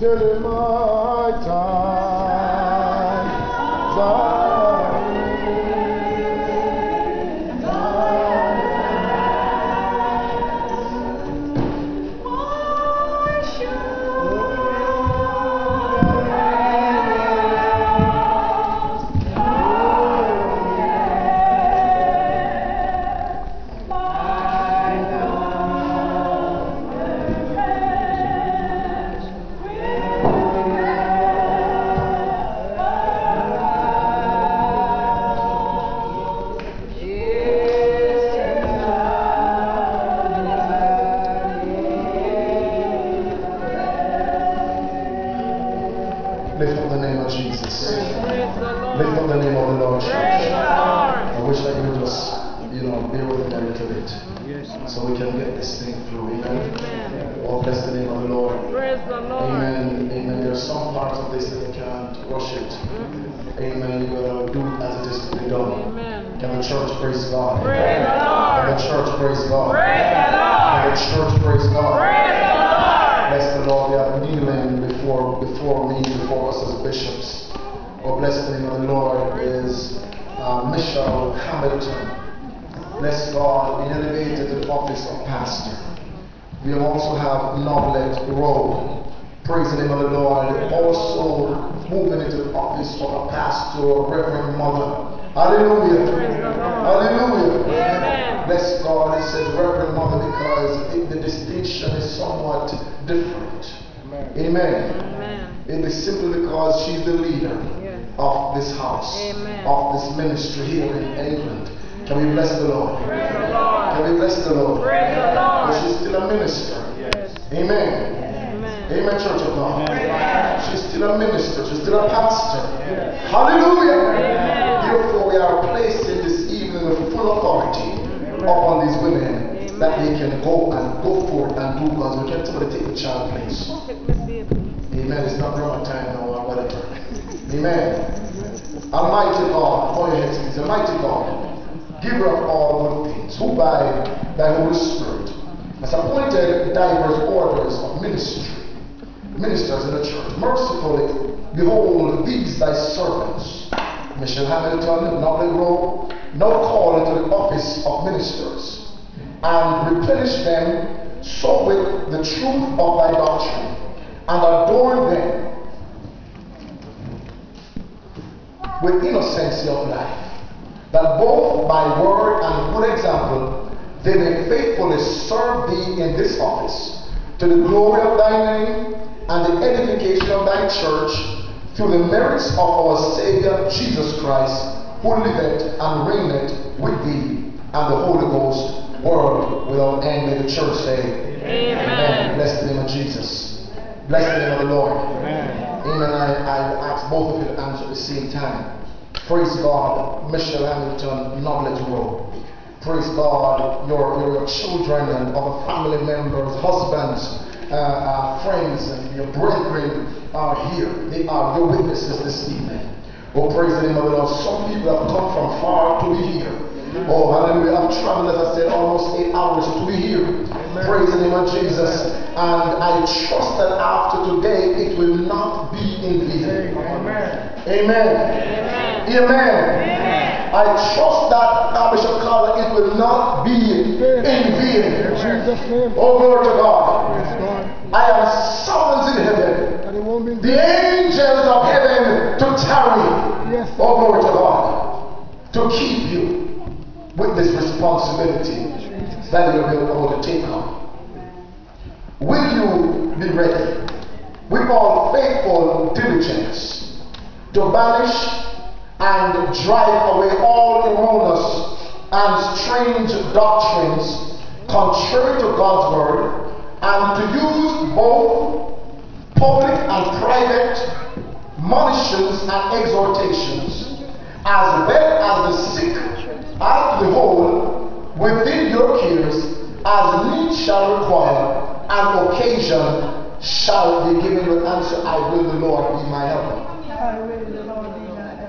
till my time. Lift up the name of Jesus. Lift up the name of the Lord Jesus. I wish I could just, bear with me a little bit. So we can get this thing through. Amen. Oh, bless the name of the Lord. Amen. Amen. There's some parts of this that you can't rush it. Amen. You gotta do it as it is to be done. Can the church praise God? Can the church praise God? Can the church praise God? Bless the Lord. We are kneeling before us as bishops. Oh, bless the name of the Lord is Michelle Hamilton. Bless God, be elevated to the office of pastor. We also have Novelet Rowe. Praise the name of the Lord. Also moving into the office of a pastor, Reverend Mother. Hallelujah. Hallelujah. Amen. Bless God. It says Reverend Mother because the distinction is somewhat different. Amen. Amen. It is simply because she's the leader of this house, of this ministry here in England. Can we bless the Lord? Can we bless the Lord? But she's still a minister. Amen. Amen, Church of God. She's still a minister. She's still a pastor. Hallelujah. Therefore, we are placing this evening with full authority upon these women that they can go forth and do God's work. Can somebody take the child, please? Amen. It's not wrong time now or whatever. Amen. Almighty God, for your heads, please. Almighty God, giver of all good things, who by thy Holy Spirit has appointed diverse orders of ministers in the church. Mercifully, behold these thy servants, Michelle Hamilton, Novelet Rowe, now called into the office of ministers, and replenish them so with the truth of thy doctrine, and adorn them with innocency of life, that both by word and good example they may faithfully serve thee in this office, to the glory of thy name and the edification of thy church, through the merits of our Savior Jesus Christ, who liveth and reigneth with thee and the Holy Ghost, world without end. May the church say, Amen. Bless the name of Jesus. Bless the name of the Lord. Amen. I ask both of you to answer at the same time. Praise God, Michelle Hamilton, Novelet Rowe. Praise God, your children and other family members, husbands, friends, and your brethren are here. They are your witnesses this evening. Oh, praise the name of the Lord. Some people have come from far to be here. Oh, hallelujah. I've traveled, as I said, almost 8 hours to be here. Amen. Praise the name of Jesus. And I trust that after today, it will not be in vain. Amen. Amen. Amen. I trust that, Bishop Carla, it will not be in vain. Oh, glory to God. I am summoned in heaven. The angels of heaven to tarry. Oh, glory to God. To keep you with this responsibility that you are able to take on. Will you be ready with all faithful diligence to banish and drive away all erroneous and strange doctrines contrary to God's word, and to use both public and private monitions and exhortations, as well as the sick as the whole, within your cares, as need shall require, and occasion shall be given with answer, I will the Lord be my helper. I will the Lord be my helper.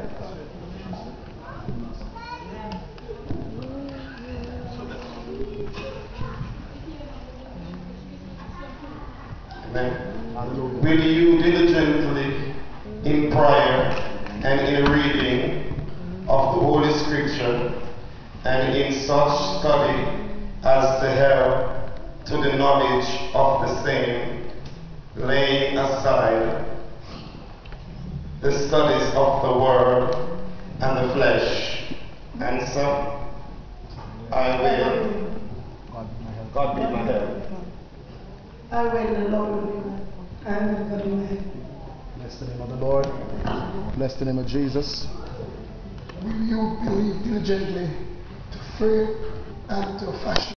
Hallelujah. Will you diligently in prayer and in reading of the Holy Scripture and in such study as to help to the knowledge of the same, laying aside the studies of the Word and the flesh, and so I will. God be my help. I will, the Lord will be my help. I will, God be my help. Bless the name of the Lord. Bless the name of Jesus. Will you believe diligently to pray and to fashion?